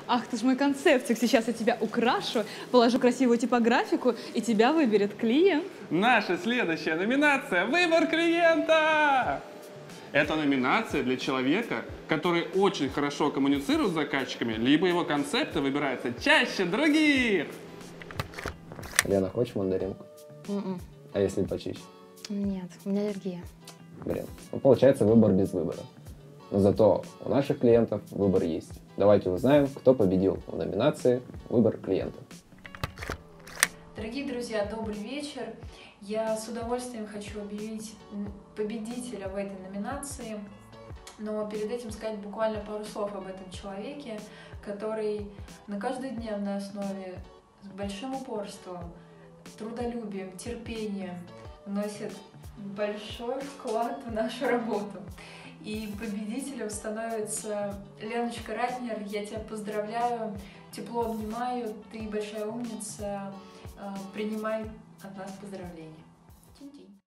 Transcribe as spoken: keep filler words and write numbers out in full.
Ах, ты ж мой концептик. Сейчас я тебя украшу, положу красивую типографику, и тебя выберет клиент. Наша следующая номинация – «Выбор клиента». Это номинация для человека, который очень хорошо коммуницирует с заказчиками, либо его концепты выбираются чаще других. Лена, хочешь мандаринку? М-м. А если почище? Нет, у меня аллергия. Блин, ну, получается выбор без выбора. Но зато у наших клиентов выбор есть. Давайте узнаем, кто победил в номинации «Выбор клиента». Дорогие друзья, добрый вечер. Я с удовольствием хочу объявить победителя в этой номинации, но перед этим сказать буквально пару слов об этом человеке, который на каждодневной основе с большим упорством, трудолюбием, терпением вносит большой вклад в нашу работу. И победителем становится Леночка Ратнер. Я тебя поздравляю, тепло обнимаю, ты большая умница, принимай от нас поздравления.